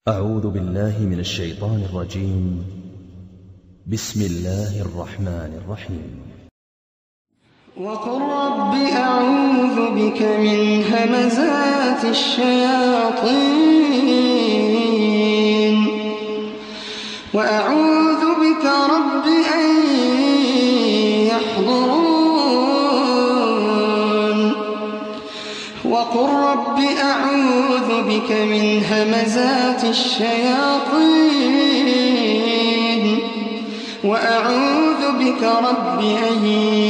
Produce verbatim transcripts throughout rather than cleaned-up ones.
أعوذ بالله من الشيطان الرجيم. بسم الله الرحمن الرحيم. وقل رب أعوذ بك من همزات الشياطين وأعوذ بك رب أن يحضرون. وقل رب أعوذ بك من همزات الشياطين وأعوذ بك رب أن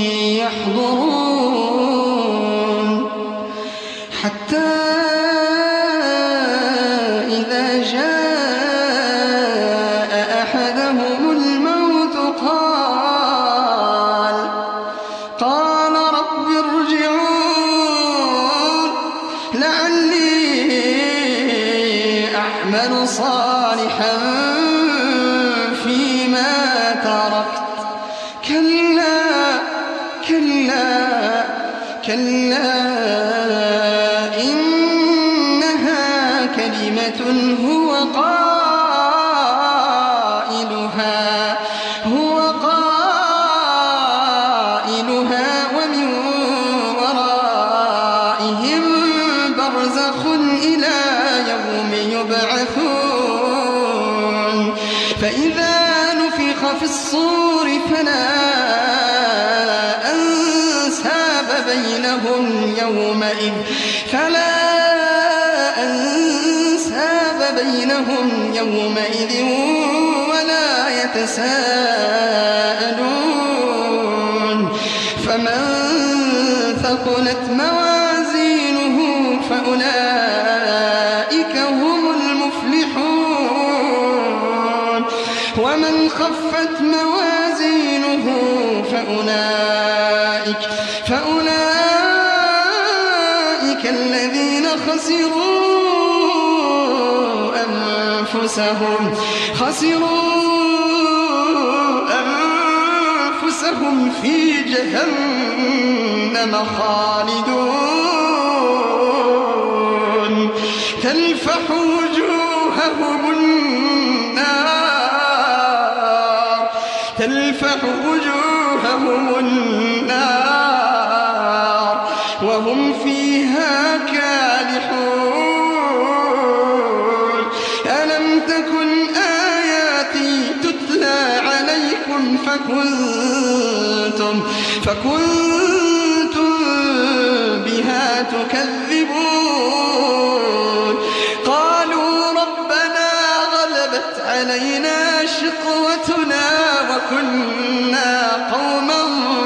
يحضرون. حتى إذا جاء أحدهم الموت قال قال رب ارجعون لعلي أعمل صالحا فيما تركت. كلا كلا كلا إنها كلمة هو قائلها هو قائلها ومن ورائهم برزخ إلى يوم يبعثون. فإذا نفخ في الصور فلا أنساب بينهم يومئذ فلا أنساب بينهم يومئذ ولا يتساءلون. فمن ثقلت موازينه فأولئك هم المفلحون. ومن خفت موازينه فأولئك فأولئك الذين خسروا أنفسهم خسروا أنفسهم في جهنم خالدون. تلفح وجوههم النار تلفح وجوههم النار وهم فيها كالحون. ألم تكن آياتي تتلى عليكم فكنتم فكنتم بها تكذبون. قالوا ربنا غلبت علينا شقوتنا وكنا قوما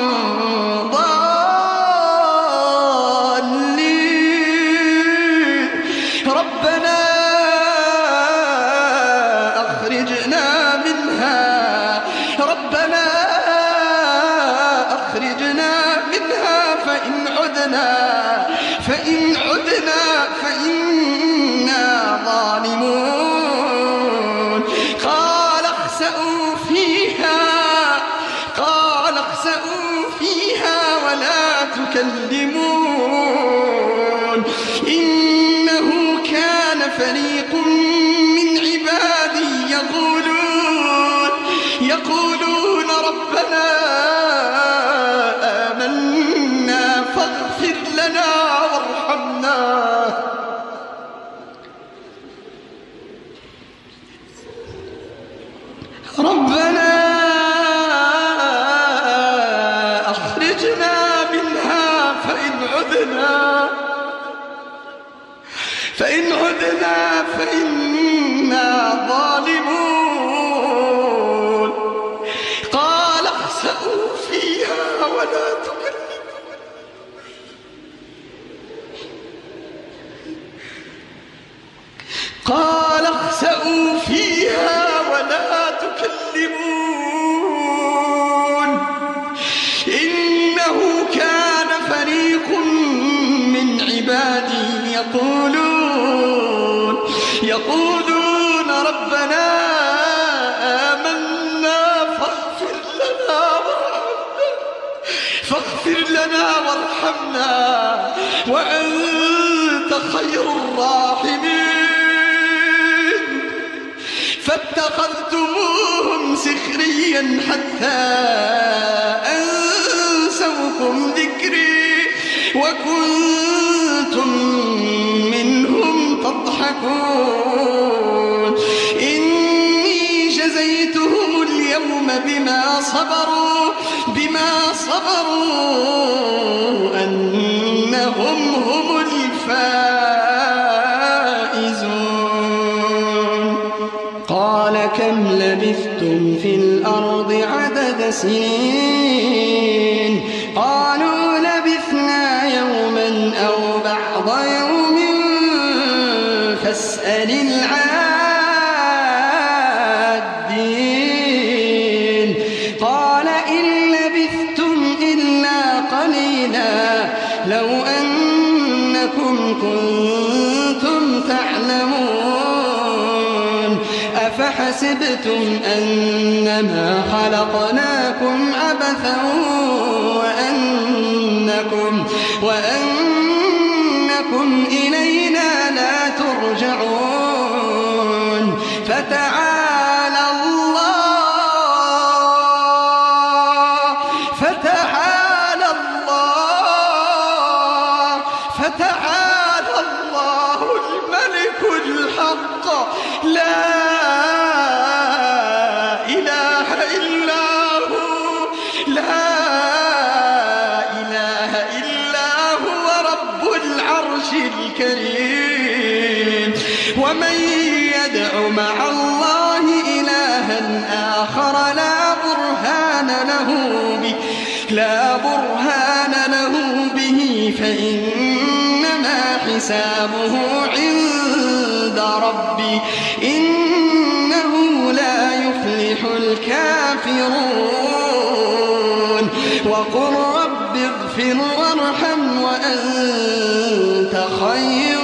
ضالين. ربنا أخرجنا منها ربنا أخرجنا منها فإن عدنا فإن عدنا فإنا ظالمون. قال اخسئوا فيها قال اخسئوا فيها ولا تكلمون. إنه كان فريق من عبادي يقولون يقولون ربنا آمنا فاغفر لنا وارحمنا ربنا أخرجنا منها فإن عدنا فإن عدنا فإنا ظالمون. قال اخسئوا فيها ولا تكلمون. قال اخسئوا فيها ولا تكلمون. إنه كان فريق من عبادي يقولون يقولون ربنا آمنا فاغفر لنا وارحمنا فاغفر لنا وارحمنا وأنت خير الراحمين. فاتخذتموهم سخريا حتى أنسوكم ذكري وكنتم منهم تضحكون إني جزيتهم اليوم بما صبروا بما صبروا أنهم هم الفائزون قال كم لبثتم في الأرض عدد سنين قالوا لبثنا يوما أو بعض يوم فاسأل العادين قال إن لبثتم إلا قليلا لو أنكم كنتم تعلمون أفحسبتم أنما خلقناكم عبثا وأنكم, وأنكم إلينا لا ترجعون فتعالى الله فتعالى الله فتعالى الله الملك الحق لا إله إلا هو لا إله إلا هو رب العرش الكريم ومن يدع مع الله إلها آخر لا برهان له به لا برهان له به فإنما حسابه عند ربي إنه لا يفلح الكافرون وقل رب اغفر وارحم وأنت خير